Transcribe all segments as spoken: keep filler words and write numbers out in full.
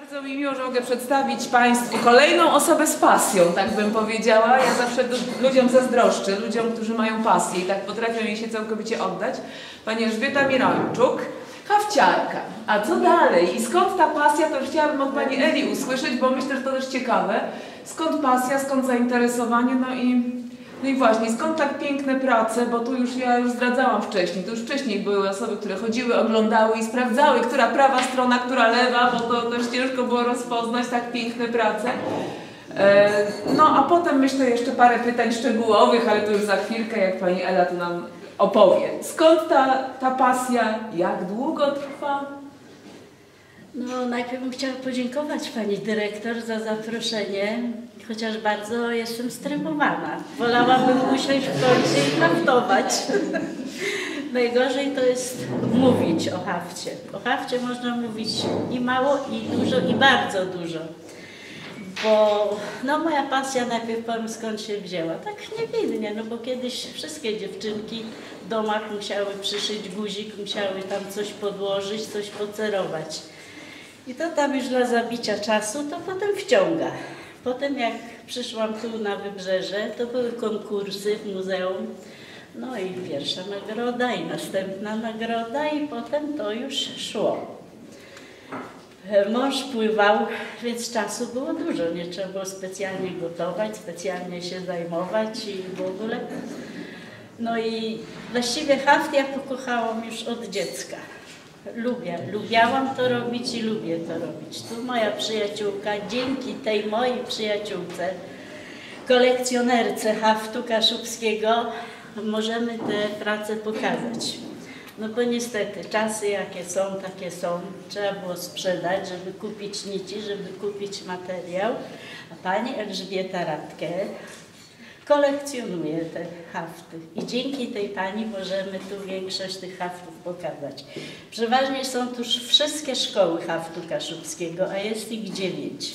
Bardzo mi miło, że mogę przedstawić Państwu kolejną osobę z pasją, tak bym powiedziała. Ja zawsze ludziom zazdroszczę, ludziom, którzy mają pasję i tak potrafią jej się całkowicie oddać. Pani Elżbieta Mirończuk, hafciarka. A co dalej? I skąd ta pasja? To już chciałabym od Pani Eli usłyszeć, bo myślę, że to też ciekawe. Skąd pasja, skąd zainteresowanie? No i, no i właśnie, skąd tak piękne prace? Bo tu już ja już zdradzałam wcześniej, to już wcześniej były osoby, które chodziły, oglądały i sprawdzały, która prawa strona, która lewa, bo to też ciężko było rozpoznać tak piękne prace. No a potem myślę jeszcze parę pytań szczegółowych, ale to już za chwilkę, jak Pani Ela to nam opowie. Skąd ta, ta pasja? Jak długo trwa? No, najpierw bym chciała podziękować Pani Dyrektor za zaproszenie, chociaż bardzo jestem stremowana. Wolałabym usiąść w końcu i haftować. Najgorzej to jest mówić o hafcie. O hafcie można mówić i mało, i dużo, i bardzo dużo. Bo no, moja pasja, najpierw powiem skąd się wzięła. Tak niewinnie, no bo kiedyś wszystkie dziewczynki w domach musiały przyszyć guzik, musiały tam coś podłożyć, coś pocerować. I to tam już dla zabicia czasu, to potem wciąga. Potem jak przyszłam tu na Wybrzeże, to były konkursy w muzeum. No i pierwsza nagroda i następna nagroda i potem to już szło. Mąż pływał, więc czasu było dużo. Nie trzeba było specjalnie gotować, specjalnie się zajmować i w ogóle. No i właściwie haft ja pokochałam już od dziecka. Lubię, lubiałam to robić i lubię to robić. Tu moja przyjaciółka, dzięki tej mojej przyjaciółce, kolekcjonerce haftu kaszubskiego, możemy te prace pokazać. No bo niestety czasy jakie są, takie są. Trzeba było sprzedać, żeby kupić nici, żeby kupić materiał. A Pani Elżbieta Radke kolekcjonuje te hafty i dzięki tej Pani możemy tu większość tych haftów pokazać. Przeważnie są tu wszystkie szkoły haftu kaszubskiego, a jest ich dziewięć.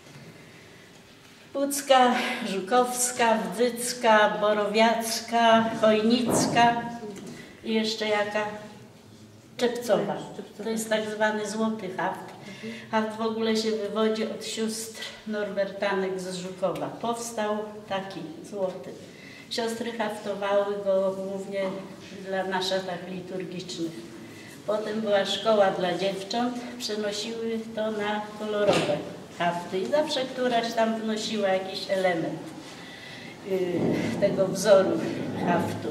Pucka, Żukowska, Wdzycka, Borowiacka, Chojnicka i jeszcze jaka? Czepcowa. To jest tak zwany złoty haft. Haft w ogóle się wywodzi od sióstr Norbertanek z Żukowa. Powstał taki złoty. Siostry haftowały go głównie dla na szatach liturgicznych. Potem była szkoła dla dziewcząt, przenosiły to na kolorowe hafty i zawsze któraś tam wnosiła jakiś element yy, tego wzoru haftu.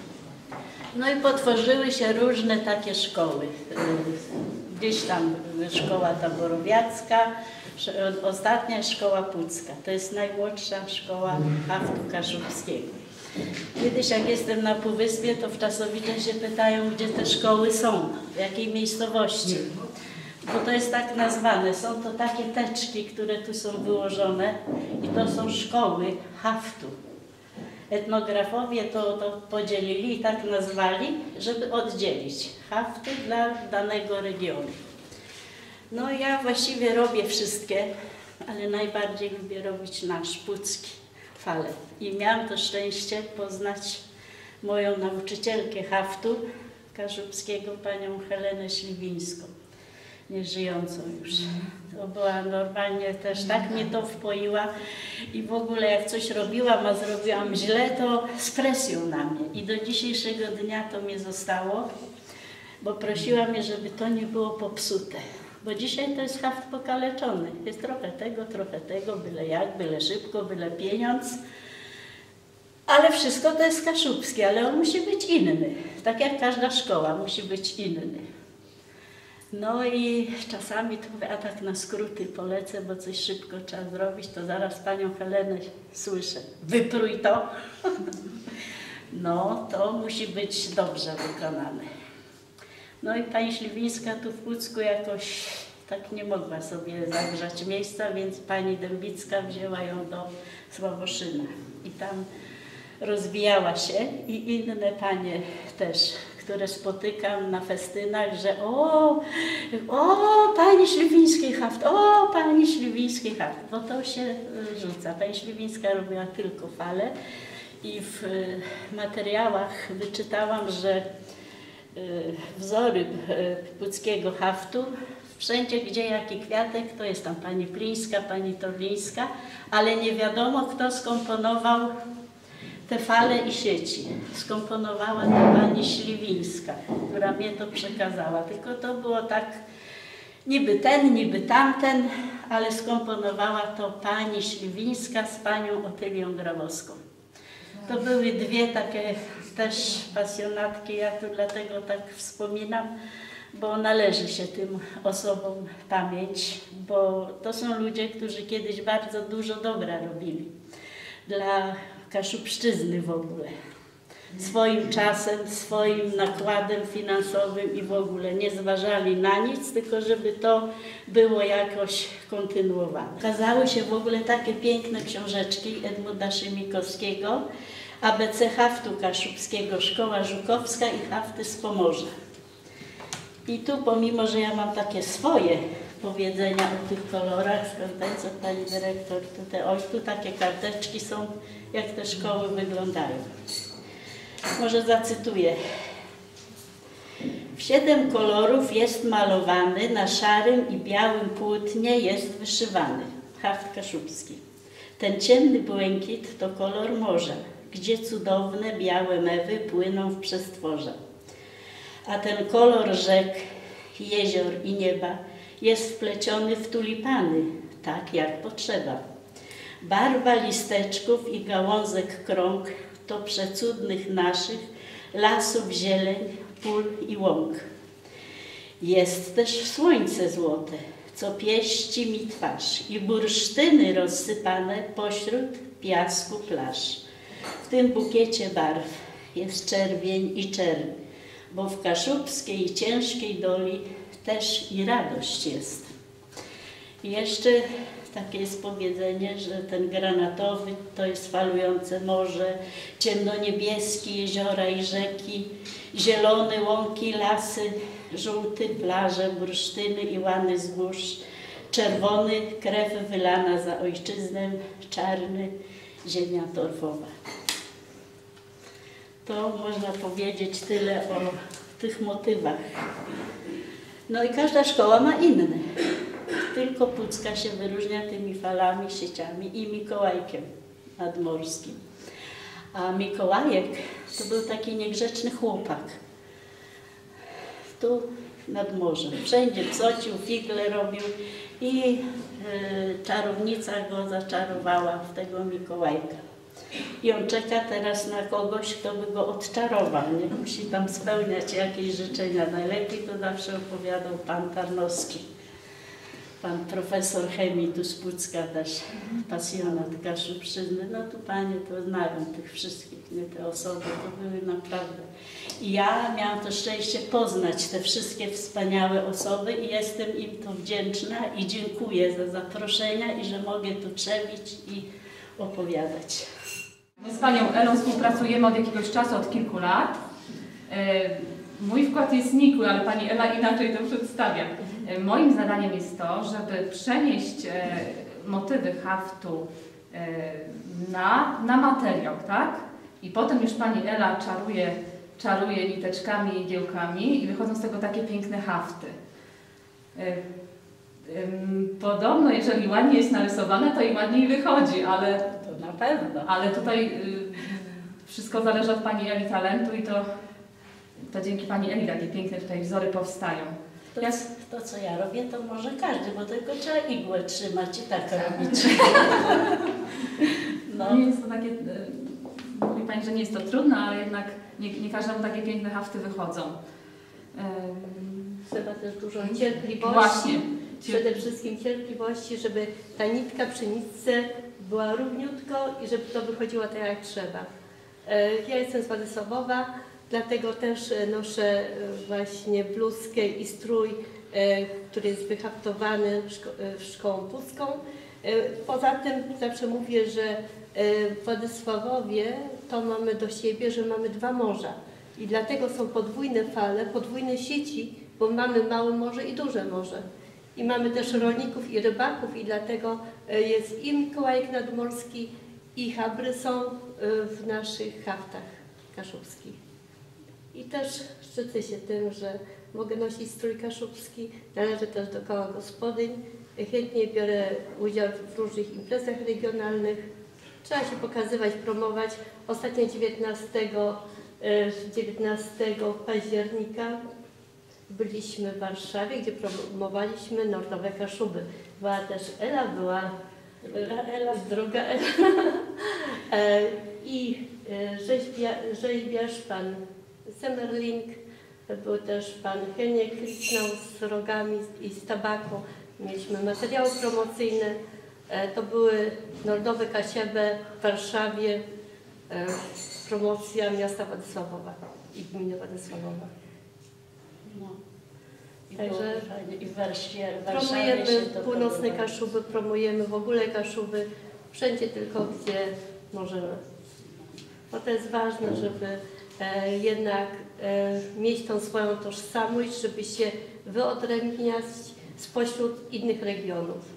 No i potworzyły się różne takie szkoły. Gdzieś tam szkoła ta borowiacka, ostatnia szkoła pucka. To jest najmłodsza szkoła haftu kaszubskiego. Kiedyś jak jestem na Półwyspie, to w Czasowicze się pytają, gdzie te szkoły są, w jakiej miejscowości. Bo to jest tak nazwane. Są to takie teczki, które tu są wyłożone i to są szkoły haftu. Etnografowie to, to podzielili i tak nazwali, żeby oddzielić hafty dla danego regionu. No ja właściwie robię wszystkie, ale najbardziej lubię robić nasz pucki falet. I miałam to szczęście poznać moją nauczycielkę haftu kaszubskiego, panią Helenę Śliwińską, nieżyjącą już. To była normalnie też, tak mnie to wpoiła i w ogóle jak coś robiłam, a zrobiłam źle, to z presją na mnie. I do dzisiejszego dnia to mnie zostało, bo prosiła mnie, żeby to nie było popsute. Bo dzisiaj to jest haft pokaleczony. Jest trochę tego, trochę tego, byle jak, byle szybko, byle pieniądz. Ale wszystko to jest kaszubskie, ale on musi być inny. Tak jak każda szkoła musi być inny. No i czasami to mówię, a tak na skróty polecę, bo coś szybko trzeba zrobić, to zaraz panią Helenę słyszę. Wyprój to. No, to musi być dobrze wykonane. No i pani Śliwińska tu w Pucku jakoś tak nie mogła sobie zagrzać miejsca, więc pani Dębicka wzięła ją do Sławoszyna. I tam rozwijała się i inne panie też, które spotykam na festynach, że o, o, pani Śliwińskiej haft, o, pani Śliwińskiej haft, bo to się rzuca. Pani Śliwińska robiła tylko fale i w materiałach wyczytałam, że wzory puckiego haftu Wszędzie, gdzie jaki kwiatek, to jest tam pani Plińska, pani Torlińska, ale nie wiadomo, kto skomponował te fale i sieci. Skomponowała to pani Śliwińska, która mnie to przekazała. Tylko to było tak, niby ten, niby tamten, ale skomponowała to pani Śliwińska z panią Otylią Grabowską. To były dwie takie też pasjonatki, ja tu dlatego tak wspominam, bo należy się tym osobom pamięć, bo to są ludzie, którzy kiedyś bardzo dużo dobra robili dla Kaszubszczyzny w ogóle. Swoim czasem, swoim nakładem finansowym i w ogóle nie zważali na nic, tylko żeby to było jakoś kontynuowane. Ukazały się w ogóle takie piękne książeczki Edmunda Szymikowskiego, A B C haftu kaszubskiego, Szkoła Żukowska i hafty z Pomorza. I tu, pomimo że ja mam takie swoje powiedzenia o tych kolorach, skąd ten, co pani dyrektor tutaj, oj, tu takie karteczki są, jak te szkoły wyglądają. Może zacytuję. W siedem kolorów jest malowany, na szarym i białym płótnie jest wyszywany. Haft kaszubski. Ten ciemny błękit to kolor morza, gdzie cudowne białe mewy płyną w przestworze. A ten kolor rzek, jezior i nieba jest wpleciony w tulipany, tak jak potrzeba. Barwa listeczków i gałązek krąg to przecudnych naszych lasów zieleń, pól i łąk. Jest też słońce złote, co pieści mi twarz i bursztyny rozsypane pośród piasku plaż. W tym bukiecie barw jest czerwień i czerń, bo w kaszubskiej ciężkiej doli też i radość jest. I jeszcze takie jest powiedzenie, że ten granatowy to jest falujące morze, ciemnoniebieskie jeziora i rzeki, zielone łąki, lasy, żółty plaże, bursztyny i łany zbóż, czerwony krew wylana za ojczyznę, czarny ziemia torfowa. To można powiedzieć tyle o tych motywach. No i każda szkoła ma inne. Tylko Pucka się wyróżnia tymi falami, sieciami i Mikołajkiem nadmorskim. A Mikołajek to był taki niegrzeczny chłopak. Tu nad morzem. Wszędzie psocił, figle robił i y, czarownica go zaczarowała w tego Mikołajka. I on czeka teraz na kogoś, kto by go odczarował. Nie? Musi tam spełniać jakieś życzenia. Najlepiej to zawsze opowiadał pan Tarnowski. Pan profesor chemii tu z Pucka też, pasjonat Kaszubszczyzny. No tu panie to znają tych wszystkich, nie, te osoby, to były naprawdę. I ja miałam to szczęście poznać te wszystkie wspaniałe osoby i jestem im to wdzięczna i dziękuję za zaproszenia i że mogę tu trzebić i opowiadać. My z panią Elą współpracujemy od jakiegoś czasu, od kilku lat. Mój wkład jest nikły, ale pani Ela inaczej to przedstawia. Moim zadaniem jest to, żeby przenieść motywy haftu na, na materiał, tak? I potem już pani Ela czaruje, czaruje niteczkami i igiełkami i wychodzą z tego takie piękne hafty. Podobno, jeżeli ładnie jest narysowane, to i ładniej wychodzi, ale, to na pewno. Ale tutaj wszystko zależy od pani Eli talentu i to, to dzięki pani Eli takie piękne tutaj wzory powstają. To, to, co ja robię, to może każdy, bo tylko trzeba igłę trzymać i tak robić. No. Nie jest to takie, mówi pani, że nie jest to trudne, ale jednak nie, nie każdemu takie piękne hafty wychodzą. Trzeba też dużo cierpliwości. Właśnie. Przede wszystkim cierpliwości, żeby ta nitka przy nitce była równiutko i żeby to wychodziło tak jak trzeba. Ja jestem z Władysławowa, dlatego też noszę właśnie bluzkę i strój, który jest wyhaftowany szkołą pucką. Poza tym zawsze mówię, że w Władysławowie to mamy do siebie, że mamy dwa morza. I dlatego są podwójne fale, podwójne sieci, bo mamy małe morze i duże morze. I mamy też rolników i rybaków i dlatego jest i Mikołajek nadmorski i habry są w naszych haftach kaszubskich. I też szczycę się tym, że mogę nosić strój kaszubski, należę też do koła gospodyń. Chętnie biorę udział w różnych imprezach regionalnych. Trzeba się pokazywać, promować. Ostatnio dziewiętnastego października byliśmy w Warszawie, gdzie promowaliśmy Narodowe Kaszuby. Była też Ela, była Ela, Ela druga Ela i rzeźbia, rzeźbiarz pan Semmerling, był też pan Heniek Klicznał z rogami i z tabaku. Mieliśmy materiały promocyjne. To były Narodowe Kasiebe w Warszawie, promocja miasta Władysławowa i gminy Władysławowa. No. I Także i w Warszawie, promujemy północne Kaszuby, promujemy w ogóle Kaszuby, wszędzie tylko gdzie możemy. Bo to jest ważne, żeby e, jednak e, mieć tą swoją tożsamość, żeby się wyodrębniać spośród innych regionów.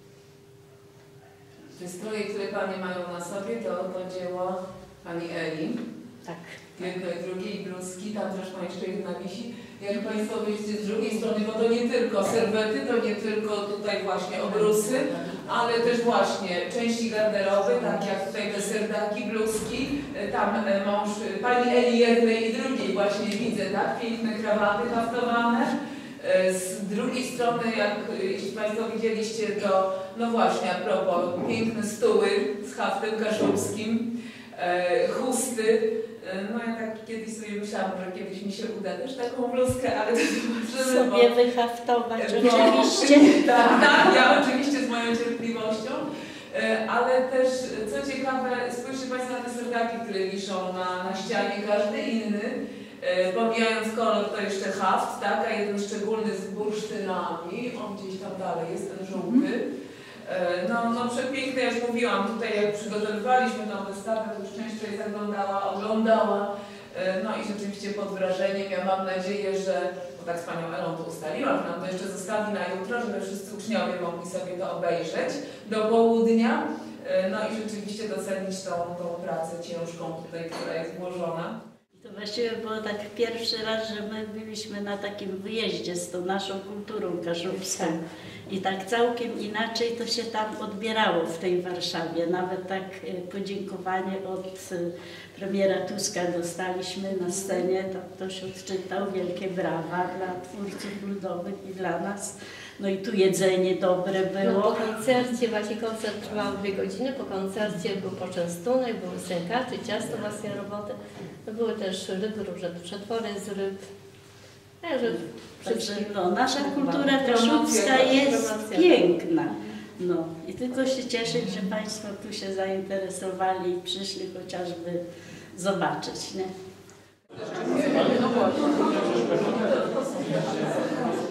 Te stroje, które Panie mają na sobie, to, to dzieło Pani Eli. Tak. Jedno i drugie i bluzki, tam zresztą jeszcze jedna wisi. Jak Państwo widzicie z drugiej strony, bo to nie tylko serwety, to nie tylko tutaj właśnie obrusy, ale też właśnie części garderoby, tak jak tutaj te serdaki, bluzki, tam mąż Pani Eli jednej i drugiej właśnie widzę, tak? Piękne krawaty haftowane. Z drugiej strony, jak jeśli Państwo widzieliście, to no właśnie, a propos, piękne stuły z haftem kaszubskim, e, chusty. No ja tak kiedyś sobie myślałam, że kiedyś mi się uda też taką bluzkę, ale to zobaczymy. Sobie bo, wyhaftować, bo, oczywiście. Tak, tak, ja oczywiście z moją cierpliwością. Ale też, co ciekawe, spójrzcie Państwo na te serdaki, które wiszą na, na ścianie, każdy inny. Pomijając kolor, to jeszcze haft, tak? A jeden szczególny z bursztynami, on gdzieś tam dalej jest, ten żółty. No, no przepiękne, jak już mówiłam, tutaj jak przygotowywaliśmy tą wystawę, to już część tutaj zaglądała, oglądała, no i rzeczywiście pod wrażeniem. Ja mam nadzieję, że, bo tak z Panią Elą to ustaliłam, że nam to jeszcze zostawi na jutro, żeby wszyscy uczniowie mogli sobie to obejrzeć do południa, no i rzeczywiście docenić tą, tą pracę ciężką tutaj, która jest włożona. To właściwie było tak pierwszy raz, że my byliśmy na takim wyjeździe z tą naszą kulturą kaszubską i tak całkiem inaczej to się tam odbierało w tej Warszawie. Nawet tak podziękowanie od premiera Tuska dostaliśmy na scenie, to ktoś odczytał wielkie brawa dla twórców ludowych i dla nas. No i tu jedzenie dobre było. No, po koncercie, właśnie koncert trwał dwie godziny, po koncercie był poczęstunek, były sękacze, ciasto własnej roboty. No, były też ryby, różne przetwory z ryb. Także, Także no, nasza kultura kaszubska jest piękna. No i tylko się cieszyć, że Państwo tu się zainteresowali i przyszli chociażby zobaczyć, nie?